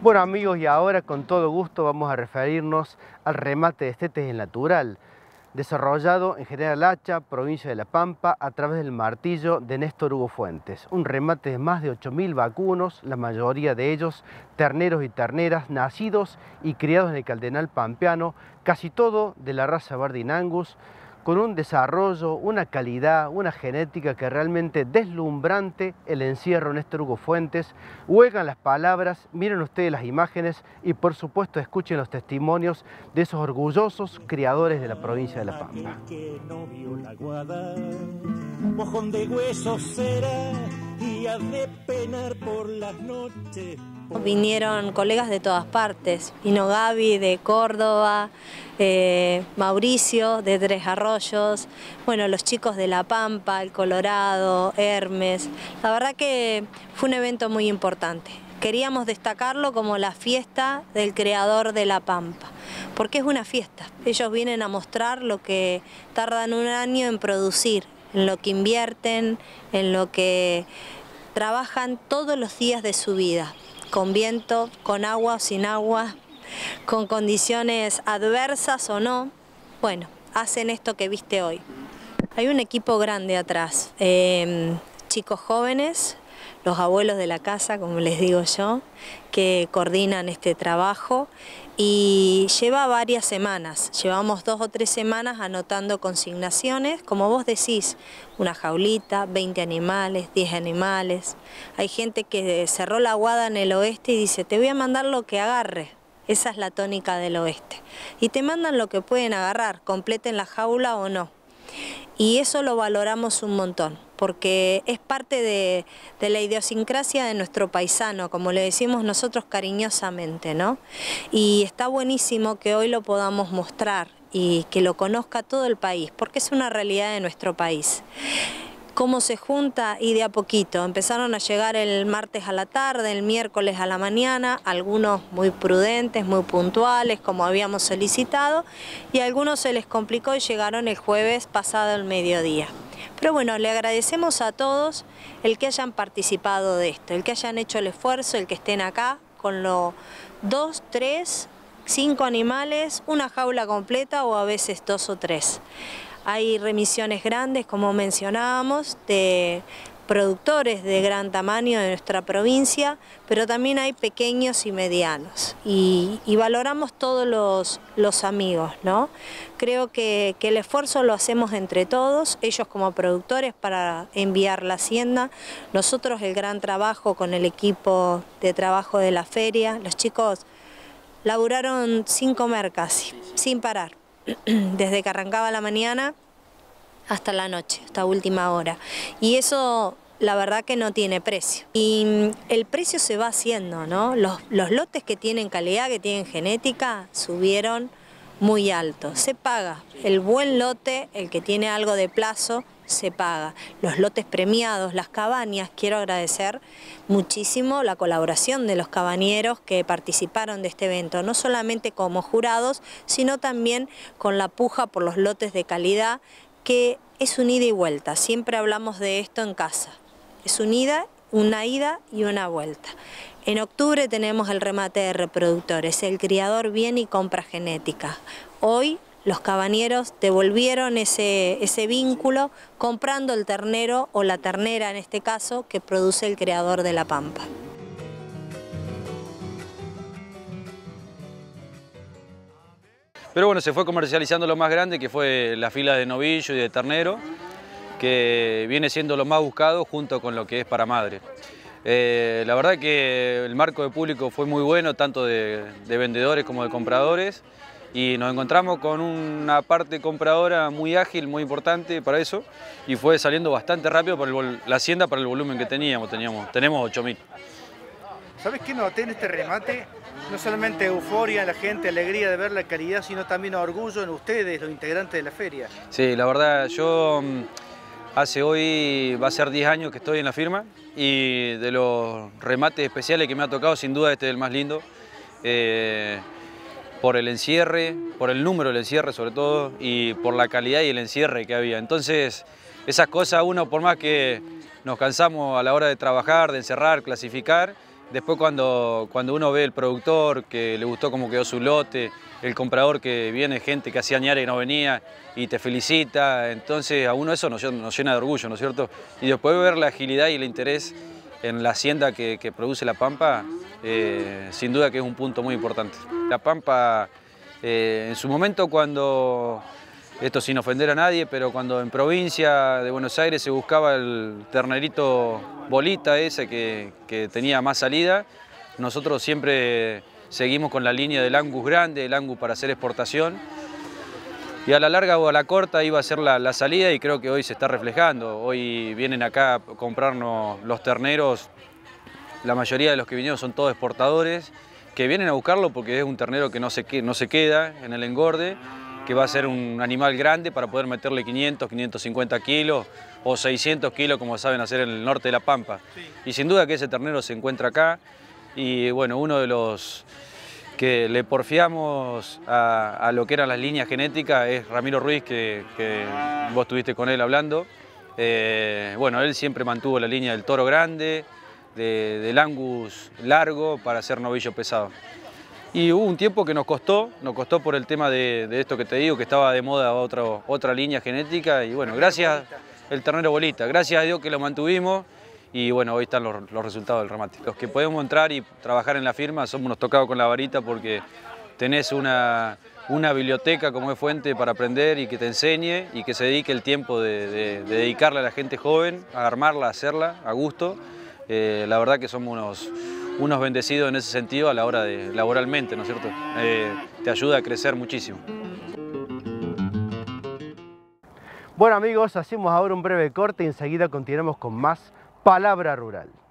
Bueno amigos, y ahora con todo gusto vamos a referirnos al remate de Estetes El Natural, desarrollado en General Hacha, provincia de La Pampa, a través del martillo de Néstor Hugo Fuentes. Un remate de más de 8.000 vacunos, la mayoría de ellos terneros y terneras nacidos y criados en el Caldenal Pampeano, casi todo de la raza Verdin Angus, con un desarrollo, una calidad, una genética que realmente deslumbrante. El encierro Néstor Hugo Fuentes. Huelgan las palabras, miren ustedes las imágenes y por supuesto escuchen los testimonios de esos orgullosos criadores de la provincia de La Pampa. Que no vio la guada, mojón de huesos será y ha de penar por las noches. Vinieron colegas de todas partes, vino Gaby de Córdoba, Mauricio de Tres Arroyos, bueno, los chicos de La Pampa, El Colorado, Hermes. La verdad que fue un evento muy importante. Queríamos destacarlo como la fiesta del creador de La Pampa, porque es una fiesta. Ellos vienen a mostrar lo que tardan un año en producir, en lo que invierten, en lo que trabajan todos los días de su vida. Con viento, con agua o sin agua, con condiciones adversas o no, bueno, hacen esto que viste hoy. Hay un equipo grande atrás, chicos jóvenes, los abuelos de la casa, como les digo yo, que coordinan este trabajo y lleva varias semanas. Llevamos 2 o 3 semanas anotando consignaciones, como vos decís, una jaulita, 20 animales, 10 animales. Hay gente que cerró la guada en el oeste y dice, te voy a mandar lo que agarre. Esa es la tónica del oeste. Y te mandan lo que pueden agarrar, completen la jaula o no. Y eso lo valoramos un montón, porque es parte de la idiosincrasia de nuestro paisano, como le decimos nosotros cariñosamente, ¿no? Y está buenísimo que hoy lo podamos mostrar y que lo conozca todo el país, porque es una realidad de nuestro país. Cómo se junta y de a poquito. Empezaron a llegar el martes a la tarde, el miércoles a la mañana, algunos muy prudentes, muy puntuales, como habíamos solicitado, y a algunos se les complicó y llegaron el jueves pasado el mediodía. Pero bueno, le agradecemos a todos el que hayan participado de esto, el que hayan hecho el esfuerzo, el que estén acá con los 2, 3, 5 animales, una jaula completa o a veces 2 o 3. Hay remisiones grandes, como mencionábamos, de productores de gran tamaño de nuestra provincia, pero también hay pequeños y medianos. Y valoramos todos los amigos, ¿no? Creo que el esfuerzo lo hacemos entre todos, ellos como productores para enviar la hacienda, nosotros el gran trabajo con el equipo de trabajo de la feria. Los chicos laburaron sin comer casi, sin parar. Desde que arrancaba la mañana hasta la noche, hasta última hora. Y eso la verdad que no tiene precio. Y el precio se va haciendo, ¿no? Los lotes que tienen calidad, que tienen genética, subieron muy alto. Se paga. El buen lote, el que tiene algo de plazo, se paga. Los lotes premiados, las cabañas, quiero agradecer muchísimo la colaboración de los cabañeros que participaron de este evento, no solamente como jurados, sino también con la puja por los lotes de calidad, que es un ida y vuelta. Siempre hablamos de esto en casa. Es una ida y una vuelta. En octubre tenemos el remate de reproductores. El criador viene y compra genética. Hoy los cabañeros devolvieron ese vínculo comprando el ternero o la ternera en este caso que produce el creador de La Pampa. Pero bueno, se fue comercializando lo más grande, que fue la fila de novillo y de ternero, que viene siendo lo más buscado junto con lo que es para madre. La verdad que el marco de público fue muy bueno, tanto de vendedores como de compradores, y nos encontramos con una parte compradora muy ágil, muy importante para eso, y fue saliendo bastante rápido por la hacienda para el volumen que tenemos 8.000. ¿Sabes qué noté en este remate? No solamente euforia en la gente, alegría de ver la calidad, sino también orgullo en ustedes, los integrantes de la feria. Sí, la verdad, yo hoy va a ser 10 años que estoy en la firma, y de los remates especiales que me ha tocado, sin duda este es el más lindo. Por el encierre, por el número del encierre sobre todo, y por la calidad y el encierre que había. Entonces, esas cosas uno, por más que nos cansamos a la hora de trabajar, de encerrar, clasificar, Después cuando uno ve el productor, que le gustó cómo quedó su lote, el comprador que viene, gente que hacía años que no venía y te felicita, entonces a uno eso nos llena de orgullo, ¿no es cierto? Y después ver la agilidad y el interés en la hacienda que produce La Pampa, sin duda que es un punto muy importante. La Pampa, en su momento cuando, esto sin ofender a nadie, pero cuando en provincia de Buenos Aires se buscaba el ternerito bolita ese que tenía más salida, nosotros siempre seguimos con la línea del Angus grande, el Angus para hacer exportación. Y a la larga o a la corta iba a ser la salida y creo que hoy se está reflejando. Hoy vienen acá a comprarnos los terneros, la mayoría de los que vinieron son todos exportadores, que vienen a buscarlo porque es un ternero que no se queda en el engorde, que va a ser un animal grande para poder meterle 500, 550 kilos o 600 kilos como saben hacer en el norte de La Pampa. Y sin duda que ese ternero se encuentra acá y bueno, uno de los que le porfiamos a lo que eran las líneas genéticas es Ramiro Ruiz, que vos estuviste con él hablando. Bueno, él siempre mantuvo la línea del toro grande, del Angus largo para hacer novillo pesado. Y hubo un tiempo que nos costó por el tema de esto que te digo, que estaba de moda otra línea genética y bueno, gracias el ternero bolita, gracias a Dios que lo mantuvimos y bueno, hoy están los resultados del remate. Los que podemos entrar y trabajar en la firma somos unos tocados con la varita porque tenés una biblioteca como es Fuente para aprender y que te enseñe y que se dedique el tiempo de dedicarle a la gente joven, a armarla, a hacerla, a gusto. La verdad que somos unos bendecidos en ese sentido a la hora de laboralmente, ¿no es cierto? Te ayuda a crecer muchísimo. Bueno amigos, hacemos ahora un breve corte y enseguida continuamos con más Palabra Rural.